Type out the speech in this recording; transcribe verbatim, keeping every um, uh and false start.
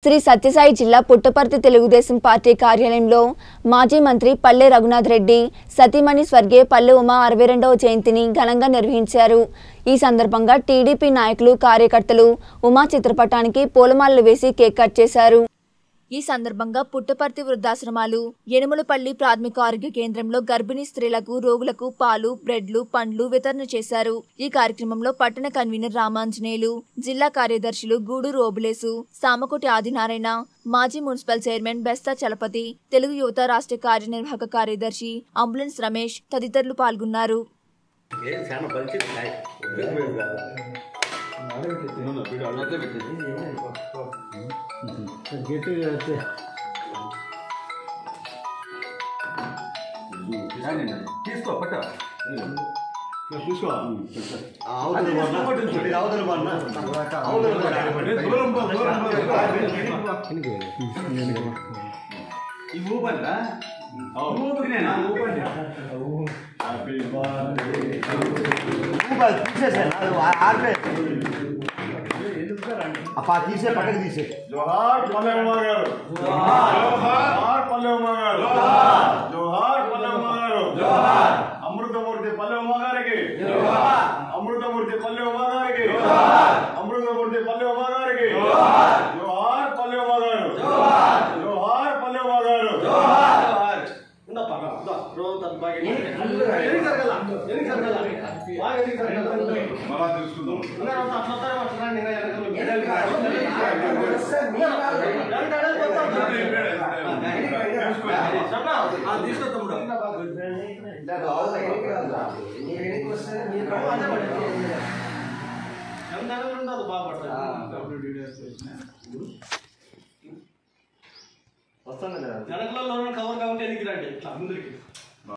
శ్రీ సత్యసాయి జిల్లా పుట్టపర్తి తెలుగుదేశం పార్టీ కార్యాలయంలో మాజీ మంత్రి పల్లె రఘునాథ్ రెడ్డి సతీమణి స్వర్గీయ పల్లె ఉమా అరవై రెండవ జయంతిని ఘనంగా నిర్వహించారు। ఈ సందర్భంగా టీడీపీ నాయకులు కార్యకర్తలు ఉమా చిత్రపటానికి పూలమాలలు వేసి కేక్ కట్ చేశారు। ఈ సందర్భంగా పుట్టపర్తి వృద్ధాశ్రమాలు యనుమలపల్లి ప్రాథమిక ఆరోగ్య కేంద్రంలో గర్భిణీ స్త్రీలకు రోగులకు పాలు బ్రెడ్లు పండ్లు వితరణ చేశారు। ఈ కార్యక్రమంలో పట్టణ కన్వీనర్ రామాంజనేయులు, జిల్లా కార్యదర్శులు గూడూరు ఓబులేసు, సామకోటి ఆదినారాయణ, మాజీ మున్సిపల్ చైర్మన్ బెస్తా చలపతి, తెలుగు యువత రాష్ట్ర కార్యనిర్వాహక కార్యదర్శి అంబులెన్స్ రమేష్ తదితరులు పాల్గొన్నారు। తీసుకో పట్ట తీసుకో ఈ ఊపండి ఊపినేనా ఊపండి అప్పా తీసే పక్కకి తీసే జోహార్ పల్లె ఉమా గారు జోహార్ పల్లె ఉమా గారు జోహార్ పల్లె ఉమా గారు జోహార్ అమృతమూర్తి పల్లె ఉమా గారికి జోహార్ అమృతమూర్తి పల్లె ఉమా గారికి జోహార్ అమృతమూర్తి పల్లె ఉమా గారికి జోహార్ జోహార్ పల్లె ఉమా గారు జోహార్ జోహార్ పల్లె ఉమా గారు జోహార్ జోహార్ ఉందా పక్క ఉందా రోజు తన బాగా ఎనికి జరగాల ఎనికి జరగాల బాగా ఎనికి జరగాల మళ్ళా తెలుసుకుందాం ఉన్నారు అట్లా అట్లా అట్లా నిన్న ఎనకలు మెడల్ ఆ తీసుకో తమ్ముడు ఉండదు బాగుపడతాడు వస్తాను కదా వెనకలలో కవర్ కాబట్టి ఎనికి రండి ముందుకి